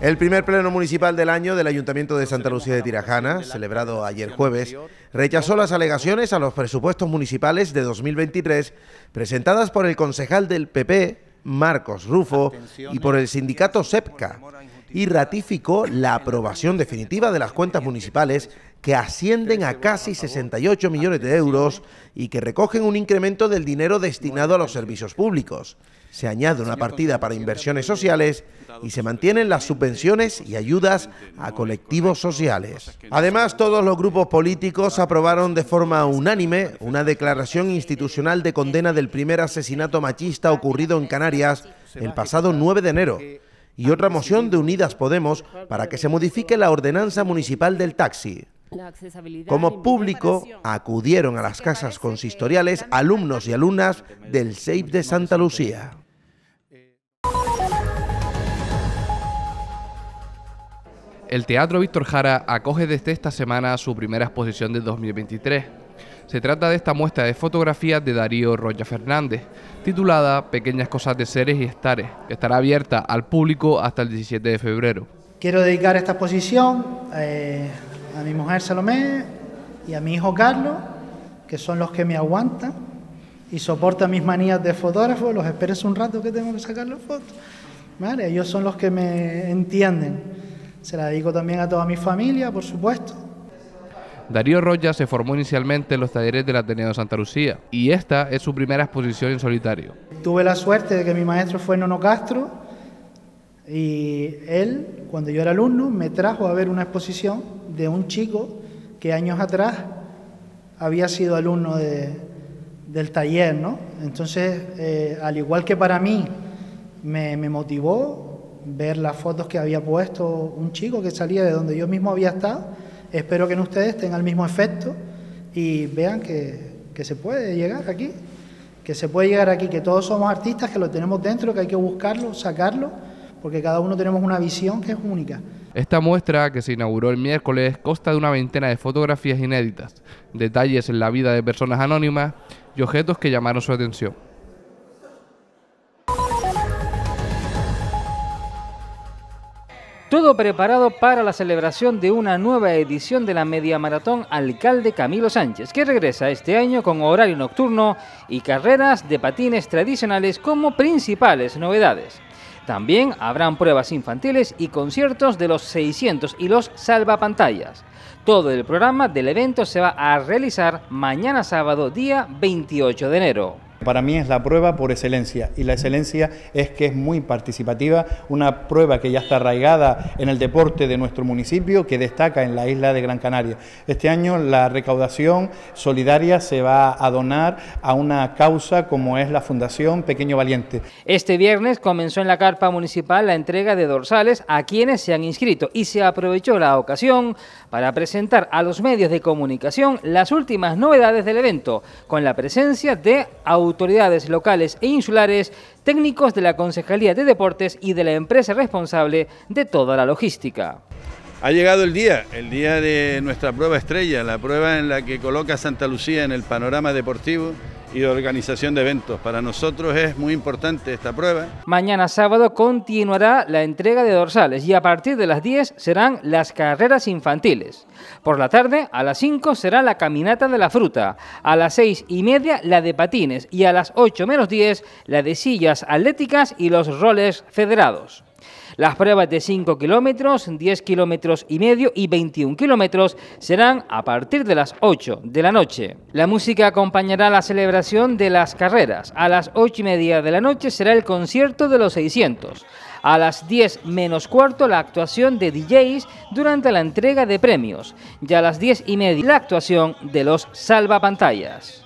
El primer pleno municipal del año del Ayuntamiento de Santa Lucía de Tirajana, celebrado ayer jueves, rechazó las alegaciones a los presupuestos municipales de 2023 presentadas por el concejal del PP, Marcos Rufo, y por el sindicato SEPCA, y ratificó la aprobación definitiva de las cuentas municipales que ascienden a casi 68 millones de euros y que recogen un incremento del dinero destinado a los servicios públicos. Se añade una partida para inversiones sociales y se mantienen las subvenciones y ayudas a colectivos sociales. Además, todos los grupos políticos aprobaron de forma unánime una declaración institucional de condena del primer asesinato machista ocurrido en Canarias el pasado 9 de enero y otra moción de Unidas Podemos para que se modifique la ordenanza municipal del taxi. Como público, acudieron a las casas consistoriales alumnos y alumnas del CEIP de Santa Lucía. El Teatro Víctor Jara acoge desde esta semana su primera exposición de 2023. Se trata de esta muestra de fotografías de Darío Roya Fernández, titulada Pequeñas cosas de seres y estares, que estará abierta al público hasta el 17 de febrero. Quiero dedicar esta exposición a mi mujer Salomé y a mi hijo Carlos, que son los que me aguantan y soportan mis manías de fotógrafo. Los esperes un rato que tengo que sacar las fotos. ¿Vale? Ellos son los que me entienden. Se la dedico también a toda mi familia, por supuesto. Darío Roya se formó inicialmente en los talleres del Ateneo de Santa Lucía y esta es su primera exposición en solitario. Tuve la suerte de que mi maestro fue Nono Castro y él, cuando yo era alumno, me trajo a ver una exposición de un chico que años atrás había sido alumno del taller, ¿no? Entonces, al igual que para mí me motivó ver las fotos que había puesto un chico que salía de donde yo mismo había estado. Espero que en ustedes tengan el mismo efecto y vean que se puede llegar aquí, que todos somos artistas, que lo tenemos dentro, que hay que buscarlo, sacarlo, porque cada uno tenemos una visión que es única. Esta muestra, que se inauguró el miércoles, consta de una veintena de fotografías inéditas, detalles en la vida de personas anónimas y objetos que llamaron su atención. Todo preparado para la celebración de una nueva edición de la Media Maratón Alcalde Camilo Sánchez, que regresa este año con horario nocturno y carreras de patines tradicionales como principales novedades. También habrán pruebas infantiles y conciertos de los 600 y los salvapantallas. Todo el programa del evento se va a realizar mañana sábado, día 28 de enero. Para mí es la prueba por excelencia y la excelencia es que es muy participativa, una prueba que ya está arraigada en el deporte de nuestro municipio, que destaca en la isla de Gran Canaria. Este año la recaudación solidaria se va a donar a una causa como es la Fundación Pequeño Valiente. Este viernes comenzó en la carpa municipal la entrega de dorsales a quienes se han inscrito y se aprovechó la ocasión para presentar a los medios de comunicación las últimas novedades del evento, con la presencia de autoridades locales e insulares, técnicos de la Concejalía de Deportes y de la empresa responsable de toda la logística. Ha llegado el día de nuestra prueba estrella, la prueba en la que coloca a Santa Lucía en el panorama deportivo y de organización de eventos. Para nosotros es muy importante esta prueba. Mañana sábado continuará la entrega de dorsales y a partir de las 10 serán las carreras infantiles. Por la tarde, a las 5 será la caminata de la fruta, a las 6:30 la de patines y a las 8 menos 10 la de sillas atléticas y los roles federados. Las pruebas de 5 kilómetros, 10 kilómetros y medio y 21 kilómetros serán a partir de las 8 de la noche. La música acompañará la celebración de las carreras. A las 8:30 de la noche será el concierto de los 600. A las 10 menos cuarto la actuación de DJs durante la entrega de premios. Y a las 10:30 la actuación de los salvapantallas.